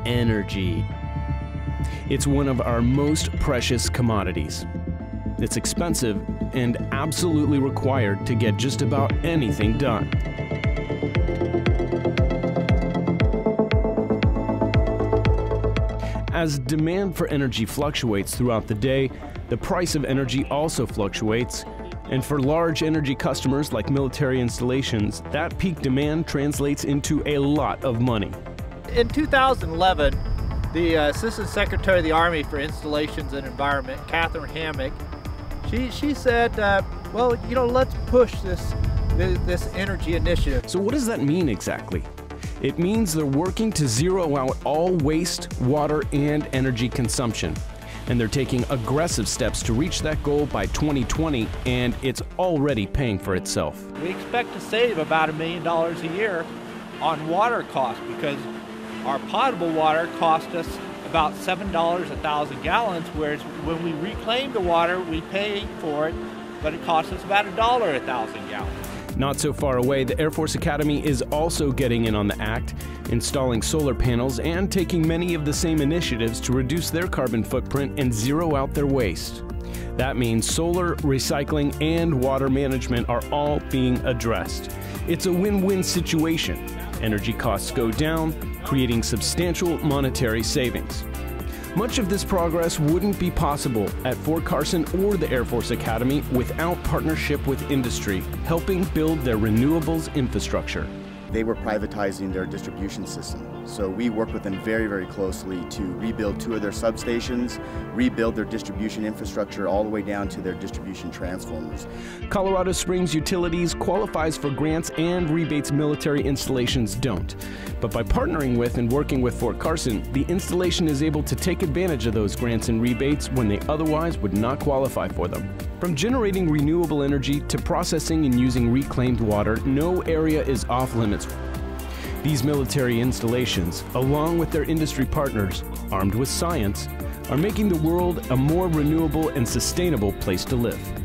energy. It's one of our most precious commodities. It's expensive and absolutely required to get just about anything done. As demand for energy fluctuates throughout the day, the price of energy also fluctuates. And for large energy customers like military installations, that peak demand translates into a lot of money. In 2011, the Assistant Secretary of the Army for Installations and Environment, Catherine Hammock, she said, well, you know, let's push this energy initiative. So what does that mean exactly? It means they're working to zero out all waste, water, and energy consumption. And they're taking aggressive steps to reach that goal by 2020, and it's already paying for itself. We expect to save about $1 million a year on water costs because our potable water cost us about $7 a thousand gallons, whereas when we reclaim the water, we pay for it, but it costs us about $1 a thousand gallons. Not so far away, the Air Force Academy is also getting in on the act, installing solar panels and taking many of the same initiatives to reduce their carbon footprint and zero out their waste. That means solar, recycling, and water management are all being addressed. It's a win-win situation. Energy costs go down, creating substantial monetary savings. Much of this progress wouldn't be possible at Fort Carson or the Air Force Academy without partnership with industry, helping build their renewables infrastructure. They were privatizing their distribution system. So we worked with them very, very closely to rebuild 2 of their substations, rebuild their distribution infrastructure all the way down to their distribution transformers. Colorado Springs Utilities qualifies for grants and rebates military installations don't. But by partnering with and working with Fort Carson, the installation is able to take advantage of those grants and rebates when they otherwise would not qualify for them. From generating renewable energy to processing and using reclaimed water, no area is off limits. These military installations, along with their industry partners, armed with science, are making the world a more renewable and sustainable place to live.